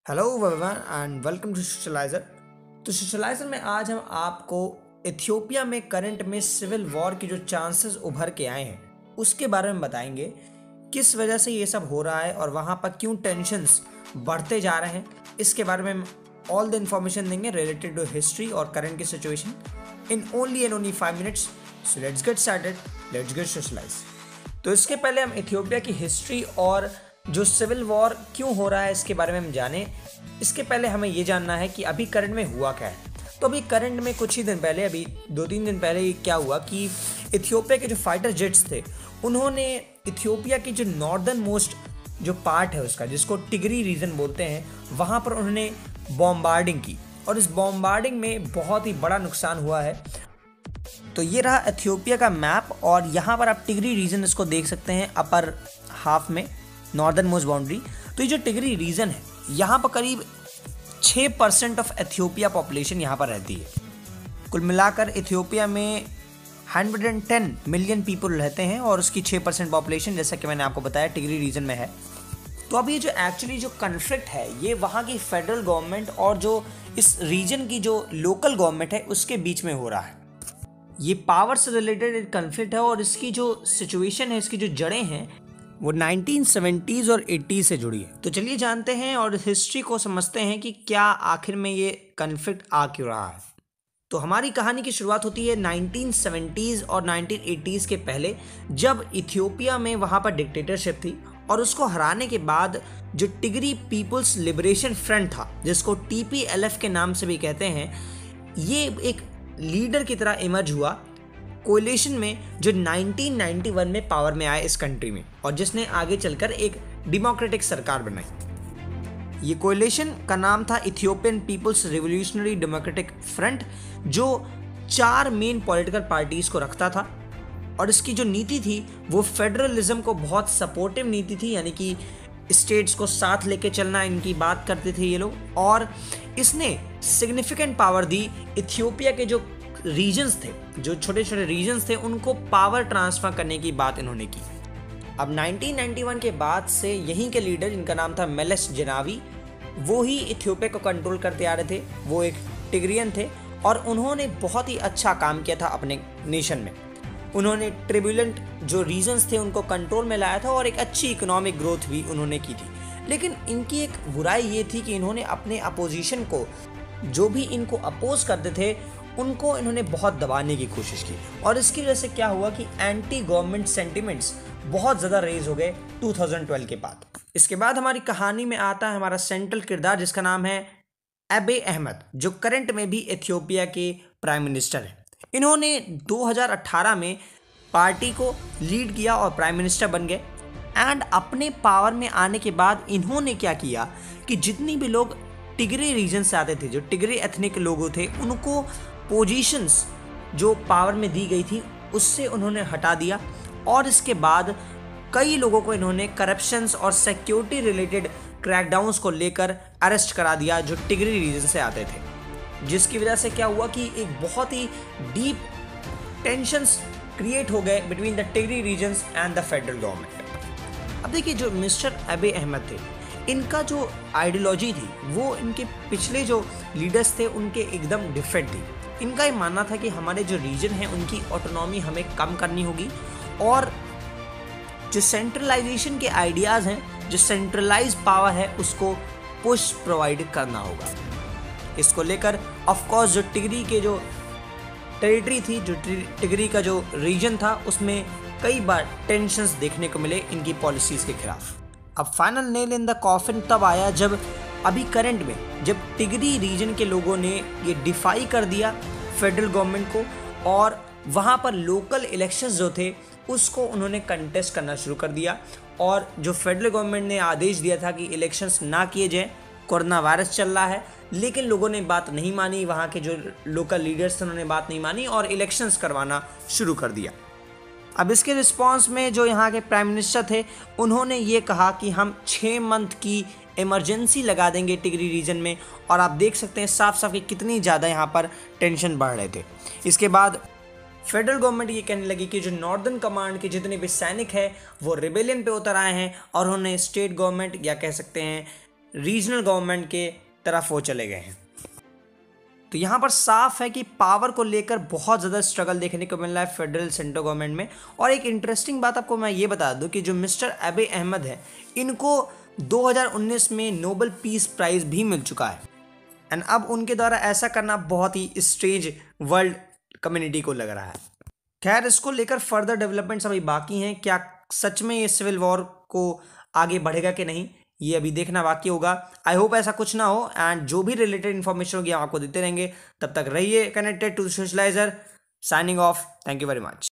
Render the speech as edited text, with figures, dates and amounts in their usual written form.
Hello everyone and welcome to Socializer. तो Socializer में आज हम आपको इथियोपिया में करंट में सिविल वॉर की जो चांसेस उभर के आए हैं उसके बारे में बताएंगे। किस वजह से ये सब हो रहा है और वहाँ पर क्यों टेंशन्स बढ़ते जा रहे हैं, इसके बारे में हम ऑल द इन्फॉर्मेशन देंगे रिलेटेड टू हिस्ट्री और करंट की situation in only 5 minutes. So let's get started, let's get socialize. तो इसके पहले हम इथियोपिया की हिस्ट्री और जो सिविल वॉर क्यों हो रहा है इसके बारे में हम जाने। इसके पहले हमें ये जानना है कि अभी करंट में हुआ क्या है। तो अभी करंट में कुछ ही दिन पहले, अभी 2-3 दिन पहले क्या हुआ कि इथियोपिया के जो फाइटर जेट्स थे उन्होंने इथियोपिया की जो नॉर्दर्न मोस्ट जो पार्ट है उसका, जिसको टिगरी रीजन बोलते हैं, वहाँ पर उन्होंने बॉम्बार्डिंग की और इस बॉम्बार्डिंग में बहुत ही बड़ा नुकसान हुआ है। तो ये रहा इथियोपिया का मैप और यहाँ पर आप टिगरी रीजन इसको देख सकते हैं अपर हाफ में, नॉर्दर्न मोस्ट बाउंड्री। तो ये जो टिगरी रीजन है यहाँ पर करीब 6% ऑफ इथियोपिया पॉपुलेशन यहाँ पर रहती है। कुल मिलाकर इथियोपिया में 110 मिलियन पीपल रहते हैं और उसकी 6% पॉपुलेशन, जैसा कि मैंने आपको बताया, टिगरी रीजन में है। तो अब ये जो एक्चुअली जो कन्फ्लिक्ट है ये वहाँ की फेडरल गवर्नमेंट और जो इस रीजन की जो लोकल गवर्नमेंट है उसके बीच में हो रहा है। ये पावर से रिलेटेड एक कन्फ्लिक्ट है और इसकी जो सिचुएशन है, इसकी जो जड़ें हैं वो 1970s और 80s से जुड़ी है। तो चलिए जानते हैं और हिस्ट्री को समझते हैं कि क्या आखिर में ये कन्फ्लिक्ट आ क्यों रहा है। तो हमारी कहानी की शुरुआत होती है 1970s और 1980s के पहले, जब इथियोपिया में वहाँ पर डिक्टेटरशिप थी और उसको हराने के बाद जो टिगरी पीपल्स लिबरेशन फ्रंट था, जिसको TPLF के नाम से भी कहते हैं, ये एक लीडर की तरह इमर्ज हुआ कोलिशन में, जो 1991 में पावर में आया इस कंट्री में और जिसने आगे चलकर एक डेमोक्रेटिक सरकार बनाई। ये कोलिशन का नाम था Ethiopian People's Revolutionary Democratic Front, जो 4 मेन पॉलिटिकल पार्टीज को रखता था और इसकी जो नीति थी वो फेडरलिज्म को बहुत सपोर्टिव नीति थी, यानी कि स्टेट्स को साथ लेके चलना इनकी बात करते थे ये लोग। और इसने सिग्निफिकेंट पावर दी इथियोपिया के जो रीजन्स थे, जो छोटे छोटे रीजन्स थे, उनको पावर ट्रांसफर करने की बात इन्होंने की। अब 1991 के बाद से यहीं के लीडर, जिनका नाम था मेलेस जेनावी, वो ही इथियोपिया को कंट्रोल करते आ रहे थे। वो एक टिग्रियन थे और उन्होंने बहुत ही अच्छा काम किया था अपने नेशन में। उन्होंने ट्रिब्यूलेंट जो रीजन्स थे उनको कंट्रोल में लाया था और एक अच्छी इकोनॉमिक ग्रोथ भी उन्होंने की थी। लेकिन इनकी एक बुराई ये थी कि इन्होंने अपने अपोजिशन को, जो भी इनको अपोज करते थे, उनको इन्होंने बहुत दबाने की कोशिश की और इसकी वजह से क्या हुआ कि एंटी गवर्नमेंट सेंटिमेंट्स बहुत ज़्यादा रेज हो गए 2012 के बाद। इसके बाद हमारी कहानी में आता है हमारा सेंट्रल किरदार, जिसका नाम है अबे अहमद, जो करंट में भी इथियोपिया के प्राइम मिनिस्टर हैं। इन्होंने 2018 में पार्टी को लीड किया और प्राइम मिनिस्टर बन गए। एंड अपने पावर में आने के बाद इन्होंने क्या किया कि जितनी भी लोग टिगरी रीजन से आते थे, जो टिगरी एथनिक लोग थे, उनको पोजीशंस जो पावर में दी गई थी उससे उन्होंने हटा दिया और इसके बाद कई लोगों को इन्होंने करप्शंस और सिक्योरिटी रिलेटेड क्रैकडाउन्स को लेकर अरेस्ट करा दिया, जो टिगरी रीजन से आते थे, जिसकी वजह से क्या हुआ कि एक बहुत ही डीप टेंशंस क्रिएट हो गए between the Tigray regions and the federal government. अब देखिए, जो मिस्टर अबे अहमद थे, इनका जो आइडियोलॉजी थी वो इनके पिछले जो लीडर्स थे उनके एकदम डिफरेंट थी। इनका ये मानना था कि हमारे जो रीजन है उनकी ऑटोनॉमी हमें कम करनी होगी और जो सेंट्रलाइजेशन के आइडियाज़ हैं, जो सेंट्रलाइज पावर है, उसको पुश प्रोवाइड करना होगा। इसको लेकर ऑफकोर्स जो टिगरी के जो टेरिटरी थी, जो टिगरी का जो रीजन था, उसमें कई बार टेंशंस देखने को मिले इनकी पॉलिसीज़ के खिलाफ। अब final nail in the coffin तब आया जब अभी करंट में जब टिगरी रीजन के लोगों ने ये डिफाई कर दिया फेडरल गवर्नमेंट को और वहाँ पर लोकल इलेक्शंस जो थे उसको उन्होंने कंटेस्ट करना शुरू कर दिया। और जो फेडरल गवर्नमेंट ने आदेश दिया था कि इलेक्शंस ना किए जाएं, कोरोना वायरस चल रहा है, लेकिन लोगों ने बात नहीं मानी। वहाँ के जो लोकल लीडर्स थे उन्होंने बात नहीं मानी और इलेक्शंस करवाना शुरू कर दिया। अब इसके रिस्पांस में जो यहाँ के प्राइम मिनिस्टर थे उन्होंने ये कहा कि हम 6 मंथ की इमरजेंसी लगा देंगे टिगरी रीजन में। और आप देख सकते हैं साफ साफ कि कितनी ज़्यादा यहाँ पर टेंशन बढ़ रहे थे। इसके बाद फेडरल गवर्नमेंट ये कहने लगी कि जो नॉर्दर्न कमांड के जितने भी सैनिक हैं वो रिबेलियन पे उतर आए हैं और उन्होंने स्टेट गवर्नमेंट या कह सकते हैं रीजनल गवर्नमेंट के तरफ वो चले गए हैं। तो यहाँ पर साफ है कि पावर को लेकर बहुत ज़्यादा स्ट्रगल देखने को मिल रहा है फेडरल सेंट्रल गवर्नमेंट में। और एक इंटरेस्टिंग बात आपको मैं ये बता दूं कि जो मिस्टर अबे अहमद है, इनको 2019 में नोबेल पीस प्राइज़ भी मिल चुका है। एंड अब उनके द्वारा ऐसा करना बहुत ही स्ट्रेंज वर्ल्ड कम्युनिटी को लग रहा है। खैर, इसको लेकर फर्दर डेवलपमेंट्स अभी बाकी हैं। क्या सच में ये सिविल वॉर को आगे बढ़ेगा कि नहीं, ये अभी देखना बाकी होगा। आई होप ऐसा कुछ ना हो। एंड जो भी रिलेटेड इन्फॉर्मेशन होगी हम आपको देते रहेंगे। तब तक रहिए connected to Socializer. Signing off. Thank you very much.